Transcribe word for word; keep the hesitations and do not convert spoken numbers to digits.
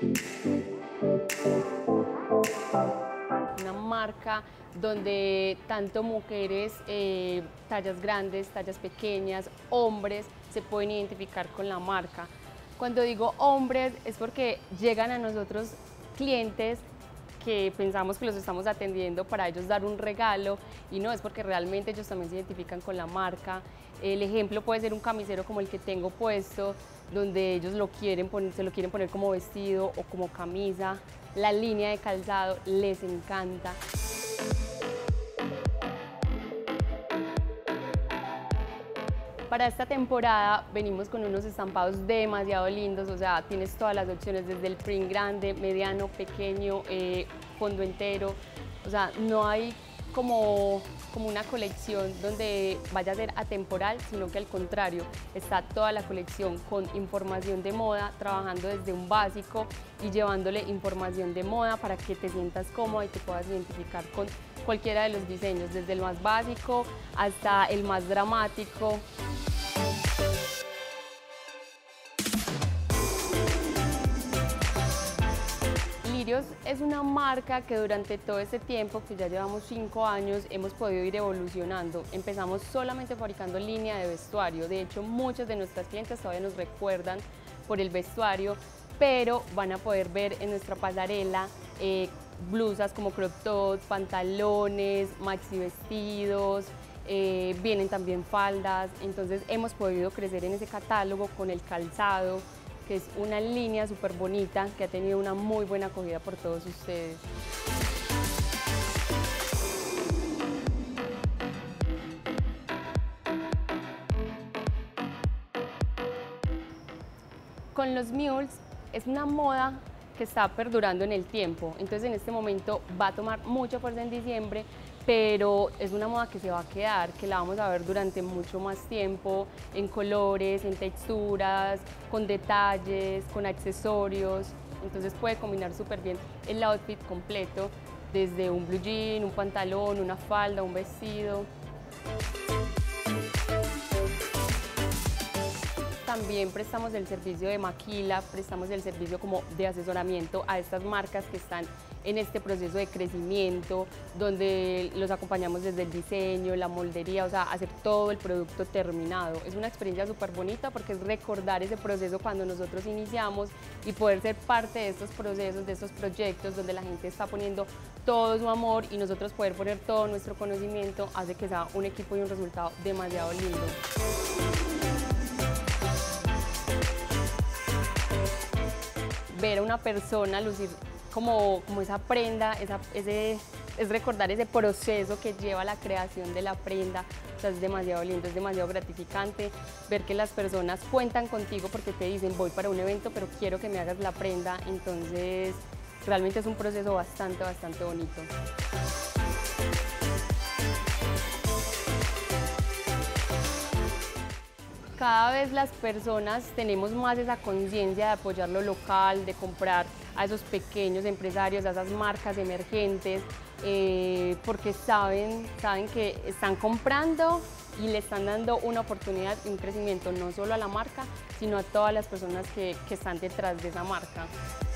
Una marca donde tanto mujeres, eh, tallas grandes, tallas pequeñas, hombres, se pueden identificar con la marca. Cuando digo hombres es porque llegan a nosotros clientes que pensamos que los estamos atendiendo para ellos dar un regalo y no, es porque realmente ellos también se identifican con la marca. El ejemplo puede ser un camisero como el que tengo puesto, donde ellos lo quieren poner, se lo quieren poner como vestido o como camisa. La línea de calzado les encanta. Para esta temporada venimos con unos estampados demasiado lindos, o sea, tienes todas las opciones, desde el print grande, mediano, pequeño, eh, fondo entero, o sea, no hay como, como una colección donde vaya a ser atemporal, sino que al contrario, está toda la colección con información de moda, trabajando desde un básico y llevándole información de moda para que te sientas cómoda y te puedas identificar con cualquiera de los diseños, desde el más básico hasta el más dramático. Lirios es una marca que durante todo este tiempo, que ya llevamos cinco años, hemos podido ir evolucionando. Empezamos solamente fabricando línea de vestuario, de hecho muchos de nuestras clientes todavía nos recuerdan por el vestuario, pero van a poder ver en nuestra pasarela eh, blusas como crop top, pantalones, maxi vestidos, eh, vienen también faldas, entonces hemos podido crecer en ese catálogo con el calzado, que es una línea súper bonita que ha tenido una muy buena acogida por todos ustedes. Con los mules es una moda que está perdurando en el tiempo, entonces en este momento va a tomar mucha fuerza en diciembre, pero es una moda que se va a quedar, que la vamos a ver durante mucho más tiempo, en colores, en texturas, con detalles, con accesorios, entonces puede combinar súper bien el outfit completo, desde un blue jean, un pantalón, una falda, un vestido. También prestamos el servicio de maquila, prestamos el servicio como de asesoramiento a estas marcas que están en este proceso de crecimiento, donde los acompañamos desde el diseño, la moldería, o sea, hacer todo el producto terminado. Es una experiencia súper bonita porque es recordar ese proceso cuando nosotros iniciamos y poder ser parte de estos procesos, de estos proyectos donde la gente está poniendo todo su amor y nosotros poder poner todo nuestro conocimiento hace que sea un equipo y un resultado demasiado lindo. Ver a una persona lucir como, como esa prenda, esa, ese, es recordar ese proceso que lleva la creación de la prenda, o sea, es demasiado lindo, es demasiado gratificante ver que las personas cuentan contigo porque te dicen voy para un evento pero quiero que me hagas la prenda, entonces realmente es un proceso bastante, bastante bonito. Cada vez las personas tenemos más esa conciencia de apoyar lo local, de comprar a esos pequeños empresarios, a esas marcas emergentes, eh, porque saben, saben que están comprando y le están dando una oportunidad y un crecimiento no solo a la marca, sino a todas las personas que, que están detrás de esa marca.